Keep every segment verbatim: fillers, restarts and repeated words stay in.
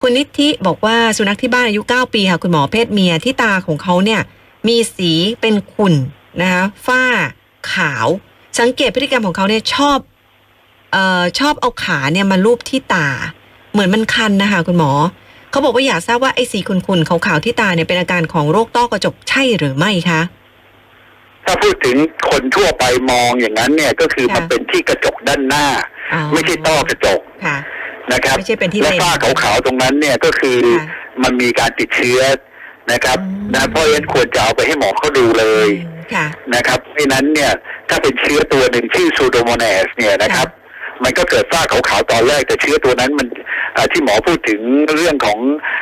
คุณนิธิบอกว่าสุนัขที่บ้านอายุเก้าปีค่ะคุณหมอเพศเมียที่ตาของเขาเนี่ยมีสีเป็นขุ่นนะคะฝ้าขาวสังเกตพฤติกรรมของเขาเนี่ยชอบเอ่อชอบเอาขาเนี่ยมาลูบที่ตาเหมือนมันคันนะคะคุณหมอเขาบอกว่าอยากทราบว่าไอ้สีขุ่นๆขาวๆที่ตาเนี่ยเป็นอาการของโรคต้อกระจกใช่หรือไม่คะถ้าพูดถึงคนทั่วไปมองอย่างนั้นเนี่ยก็คือมันเป็นที่กระจกด้านหน้าไม่ใช่ต้อกระจกนะครับและฝ้าขาวๆตรงนั้นเนี่ยก็คือมันมีการติดเชื้อนะครับนะเพราะฉะนั้นควรจะเอาไปให้หมอเขาดูเลยนะครับเพราะนั้นเนี่ยถ้าเป็นเชื้อตัวหนึ่งชื่อซูโดโมนาสเนี่ยนะครับมันก็เกิดฝ้าขาวๆตอนแรกแต่เชื้อตัวนั้นมันที่หมอพูดถึงเรื่องของ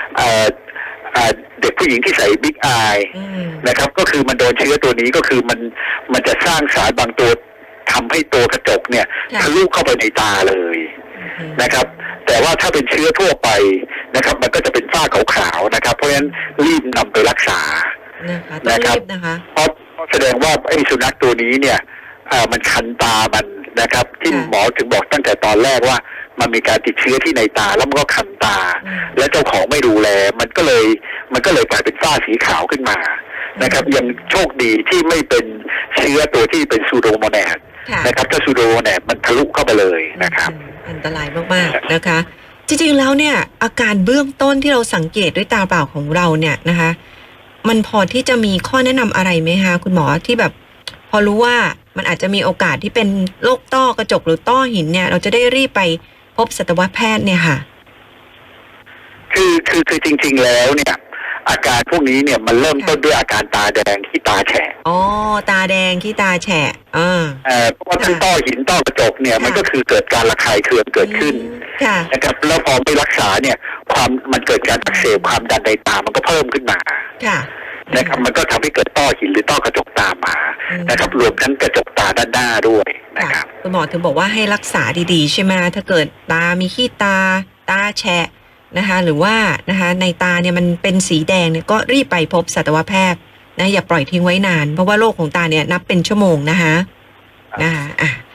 เด็กผู้หญิงที่ใส่บิ๊กอายนะครับก็คือมันโดนเชื้อตัวนี้ก็คือมันมันจะสร้างสารบางตัวทำให้ตัวกระจกเนี่ยทะลุเข้าไปในตาเลยนะครับแต่ว่าถ้าเป็นเชื้อทั่วไปนะครับมันก็จะเป็นฝ้าขาวๆนะครับเพราะฉะนั้นรีบนำไปรักษานะครับเพราะแสดงว่าไอ้สุนัขตัวนี้เนี่ยมันคันตามันนะครับที่หมอถึงบอกตั้งแต่ตอนแรกว่ามันมีการติดเชื้อที่ในตาแล้วมันก็คันตาและเจ้าของไม่ดูแลมันก็เลยมันก็เลยกลายเป็นฝ้าสีขาวขึ้นมานะครับยังโชคดีที่ไม่เป็นเชื้อตัวที่เป็นซูโดโมนาสนะครับถ้าซูโดโมนาสมันทะลุเข้าไปเลยนะครับอันตรายมากๆนะคะจริงๆแล้วเนี่ยอาการเบื้องต้นที่เราสังเกตด้วยตาเปล่าของเราเนี่ยนะคะมันพอที่จะมีข้อแนะนำอะไรไหมคะคุณหมอที่แบบพอรู้ว่ามันอาจจะมีโอกาสที่เป็นโรคต้อกระจกหรือต้อหินเนี่ยเราจะได้รีบไปพบสัตวแพทย์เนี่ยค่ะคือคือคือจริงๆแล้วเนี่ยอาการพวกนี้เนี่ยมันเริ่มต้นด้วยอาการตาแดงขี้ตาแฉะอ๋อตาแดงขี้ตาแฉะอ่าเอ่อเพราะว่าทั้งต้อหินต้อกระจกเนี่ยมันก็คือเกิดการระคายเคืองเกิดขึ้นนะครับแล้วพอไม่รักษาเนี่ยความมันเกิดการอักเสบความดันในตามันก็เพิ่มขึ้นมานะครับมันก็ทำให้เกิดต้อหินหรือต้อกระจกตามมานะครับรวมทั้งกระจกตาด้านหน้าด้วยนะครับคุณหมอถึงบอกว่าให้รักษาดีๆใช่ไหมถ้าเกิดตามีขี้ตาตาแฉะนะคะหรือว่านะคะในตาเนี่ยมันเป็นสีแดงเนี่ยก็รีบไปพบสัตวแพทย์นะอย่าปล่อยทิ้งไว้นานเพราะว่าโรคของตาเนี่ยนับเป็นชั่วโมงนะคะนะคะอ่ะ